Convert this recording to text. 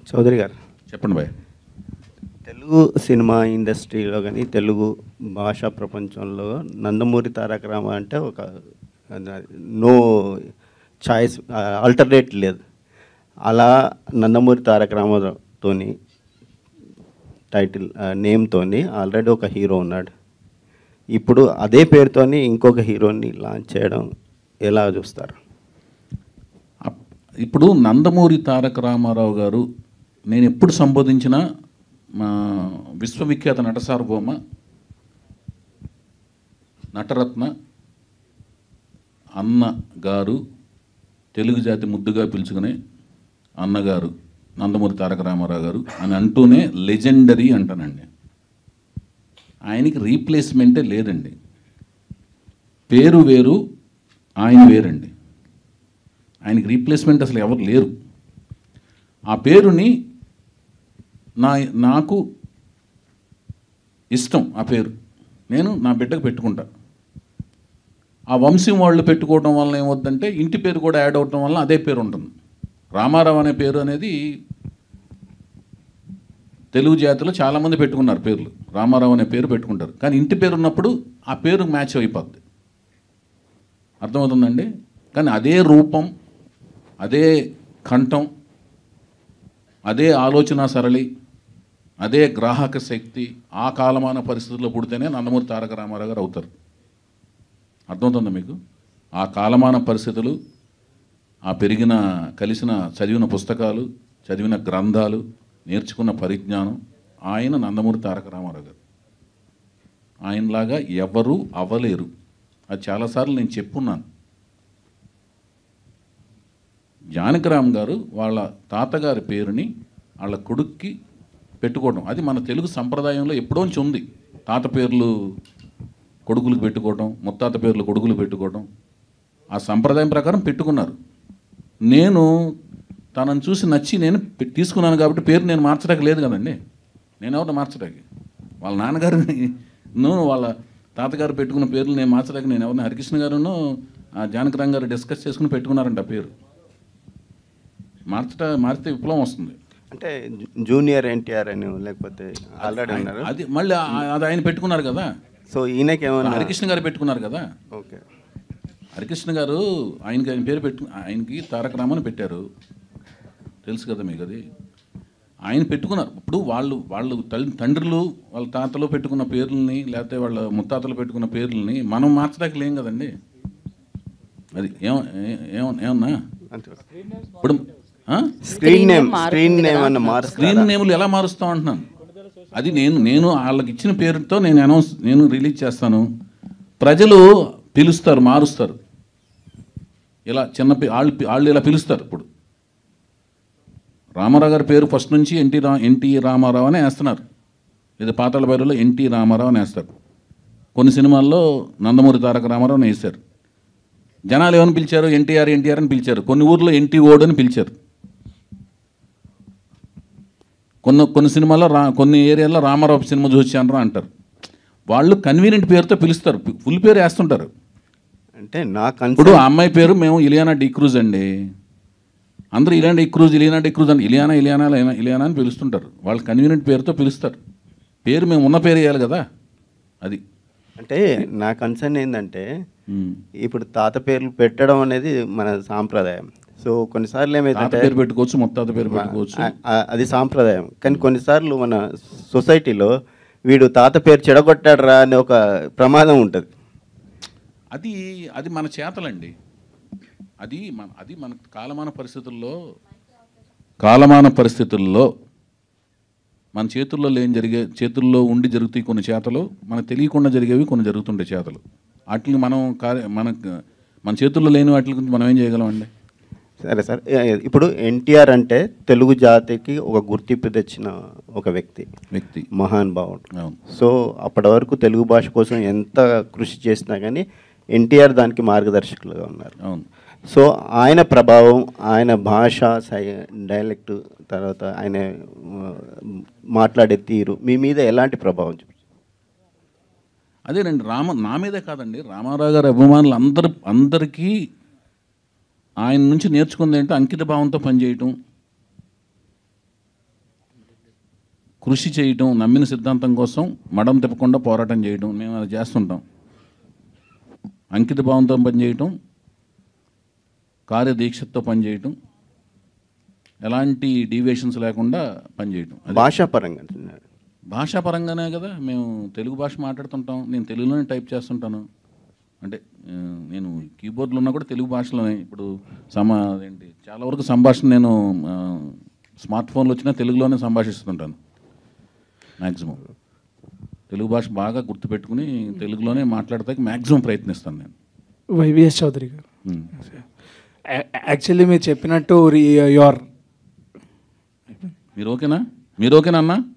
చౌదరి గారు చెప్పండి భయ్. తెలుగు సినిమా ఇండస్ట్రీలో కానీ తెలుగు భాషా ప్రపంచంలో నందమూరి తారక రామ అంటే ఒక నో చాయిస్, ఆల్టర్నేట్ లేదు. అలా నందమూరి తారక రామాతోని టైటిల్ నేమ్తోని ఆల్రెడీ ఒక హీరో ఉన్నాడు. ఇప్పుడు అదే పేరుతోని ఇంకొక హీరోని లాంచ్ చేయడం ఎలా చూస్తారు? ఇప్పుడు నందమూరి తారక రామారావు గారు నేను ఎప్పుడు సంబోధించిన మా విశ్వవిఖ్యాత నట సార్వభౌమ నటరత్న అన్న గారు, తెలుగు జాతి ముద్దుగా పిలుచుకునే అన్నగారు నందమూరి తారక రామారావు గారు అని అంటూనే లెజెండరీ అంటానండి. ఆయనకి రీప్లేస్మెంటే లేదండి. పేరు వేరు, ఆయన వేరండి. ఆయనకి రీప్లేస్మెంట్ అసలు ఎవరు లేరు. ఆ పేరుని నాకు ఇష్టం. ఆ పేరు నేను నా బిడ్డకు పెట్టుకుంటా. ఆ వంశం వాళ్ళు పెట్టుకోవడం వల్ల ఏమవుతుందంటే ఇంటి పేరు కూడా యాడ్ అవడం వల్ల అదే పేరు ఉంటుంది. రామారావు అనే పేరు అనేది తెలుగు జాతిలో చాలామంది పెట్టుకున్నారు పేర్లు. రామారావు అనే పేరు పెట్టుకుంటారు, కానీ ఇంటి పేరు ఉన్నప్పుడు ఆ పేరు మ్యాచ్ అయిపోద్ది. అర్థమవుతుందండి? కానీ అదే రూపం, అదే కంఠం, అదే ఆలోచన సరళి, అదే గ్రాహక శక్తి ఆ కాలమాన పరిస్థితుల్లో పుడితేనే నందమూరి తారక రామారావు గారు అవుతారు. అర్థమవుతుందా మీకు? ఆ కాలమాన పరిస్థితులు, ఆ పెరిగిన కలిసిన చదివిన పుస్తకాలు, చదివిన గ్రంథాలు, నేర్చుకున్న పరిజ్ఞానం, ఆయన నందమూరి తారక రామారావు గారు. ఆయనలాగా ఎవరూ అవ్వలేరు. అది చాలాసార్లు నేను చెప్పున్నాను. జానకిరామ్ గారు వాళ్ళ తాతగారి పేరుని వాళ్ళ కొడుక్కి పెట్టుకోవడం అది మన తెలుగు సంప్రదాయంలో ఎప్పుడోంచి ఉంది. తాత పేర్లు కొడుకులకు పెట్టుకోవడం, ముత్తాత పేర్లు కొడుకులు పెట్టుకోవడం, ఆ సంప్రదాయం ప్రకారం పెట్టుకున్నారు. నేను తనను చూసి నచ్చి నేను తీసుకున్నాను కాబట్టి పేరు నేను మార్చడానికి లేదు కదండి. నేను ఎవరిని మార్చడానికి? వాళ్ళ నాన్నగారిని వాళ్ళ తాతగారు పెట్టుకున్న పేర్లు నేను మార్చడానికి నేను ఎవరిని? హరికృష్ణ గారును జానకిరామ్ గారు డిస్కస్ చేసుకుని పెట్టుకున్నారంట ఆ పేరు. మారితే విప్లవం వస్తుంది. అంటే జూనియర్ ఎన్టీఆర్ అని లేకపోతే ఆల్రెడీ ఉన్నారు, అది మళ్ళీ అది ఆయన పెట్టుకున్నారు కదా. సో ఈయనకి ఏమన్నా హరికృష్ణ గారు పెట్టుకున్నారు కదా. ఓకే, హరికృష్ణ గారు ఆయన పేరు ఆయనకి తారక రామని పెట్టారు, తెలుసు కదా మీకు. అది ఆయన పెట్టుకున్నారు. ఇప్పుడు వాళ్ళు తండ్రులు వాళ్ళ తాతలు పెట్టుకున్న పేర్లని, లేకపోతే వాళ్ళ ముత్తాతలు పెట్టుకున్న పేర్లని మనం మార్చడానికి లేం కదండి. అది ఏమన్నా ఇప్పుడు స్క్రీన్ నేమ్లు ఎలా మారుస్తాం అంటున్నాను. అది నేను వాళ్ళకి ఇచ్చిన పేరుతో నేను రిలీజ్ చేస్తాను. ప్రజలు పిలుస్తారు, మారుస్తారు. ఇలా వాళ్ళు ఇలా పిలుస్తారు. ఇప్పుడు రామారావు గారి పేరు ఫస్ట్ నుంచి ఎన్టీ రామారావు అని వేస్తున్నారు. ఇది పాతాళ భైరవిలో ఎన్టీ రామారావు అని వేస్తారు. కొన్ని సినిమాల్లో నందమూరి తారక రామారావు అని వేశారు. జనాలు ఏమని పిలిచారు? ఎన్టీఆర్ అని పిలిచారు. కొన్ని ఊర్లో ఎన్టీ ఓడ్ అని పిలిచారు. కొన్ని సినిమాల్లో కొన్ని ఏరియాల్లో రామారావు సినిమా చూసానరా అంటారు. వాళ్ళు కన్వీనియంట్ పేరుతో పిలుస్తారు, ఫుల్ పేరు వేస్తుంటారు. అంటే ఇప్పుడు ఆ అమ్మాయి పేరు మేము ఇలియానా డిక్రూజ్ అండి. అందరూ ఇలియానా డిక్రూజ్ అని ఇలియానా అని పిలుస్తుంటారు. వాళ్ళు కన్వీనియంట్ పేరుతో పిలుస్తారు. పేరు మేము ఉన్న పేరు వేయాలి కదా. అది అంటే నా కన్సర్న్ ఏంటంటే ఇప్పుడు తాత పేర్లు పెట్టడం అనేది మన సాంప్రదాయం. సో కొన్నిసార్లు ఏమైతే పేరు పెట్టుకోవచ్చు, ముత్తాత పేరు పెట్టుకోవచ్చు, అది సాంప్రదాయం. కానీ కొన్నిసార్లు మన సొసైటీలో వీడు తాత పేరు చెడగొట్టాడరా అనే ఒక ప్రమాదం ఉంటుంది. అది మన చేతలండి. అది మన కాలమాన పరిస్థితుల్లో మన చేతుల్లో ఉండి జరుగుతాయి కొన్ని చేతలు, మనకు తెలియకుండా జరిగేవి కొన్ని జరుగుతుండే చేతలు. వాటిని మన చేతుల్లో లేని వాటి గురించి మనం ఏం చేయగలమండి? సరే సార్, ఇప్పుడు ఎన్టీఆర్ అంటే తెలుగు జాతికి ఒక గుర్తింపు తెచ్చిన ఒక వ్యక్తి, మహానుభావుడు. సో అప్పటి వరకు తెలుగు భాష కోసం ఎంత కృషి చేసినా కానీ ఎన్టీఆర్ దానికి మార్గదర్శకులుగా ఉన్నారు. అవును. సో ఆయన ప్రభావం, ఆయన భాష, డైలెక్ట్, తర్వాత ఆయన మాట్లాడే తీరు మీ మీద ఎలాంటి ప్రభావం చూపించారు? అదేనండి, నా మీదే కాదండి, రామారావు గారి అభిమానులు అందరికీ ఆయన నుంచి నేర్చుకుంది ఏంటో అంకిత భావంతో పనిచేయటం, కృషి చేయటం, నమ్మిన సిద్ధాంతం కోసం మడం తిప్పకుండా పోరాటం చేయడం, మేము అది చేస్తుంటాం. అంకిత భావంతో పనిచేయటం, కార్యదీక్షతో పనిచేయటం, ఎలాంటి డీవియేషన్స్ లేకుండా పనిచేయటం. భాషాపరంగా అంటున్నారు. భాషాపరంగానే కదా మేము తెలుగు భాష మాట్లాడుతుంటాం. నేను తెలుగులోనే టైప్ చేస్తుంటాను. అంటే నేను కీబోర్డ్లో ఉన్నా కూడా తెలుగు భాషలోనే. ఇప్పుడు ఏంటి చాలా వరకు సంభాషణ నేను స్మార్ట్ ఫోన్లో వచ్చినా తెలుగులోనే సంభాషిస్తుంటాను. మ్యాక్సిమం తెలుగు భాష బాగా గుర్తుపెట్టుకుని తెలుగులోనే మాట్లాడతానికి మ్యాక్సిమం ప్రయత్నిస్తాను నేను. వైవిఎస్ చౌదరి గారు, యాక్చువల్లీ మీరు చెప్పినట్టు యువర్ మీరు ఓకేనా అన్నా?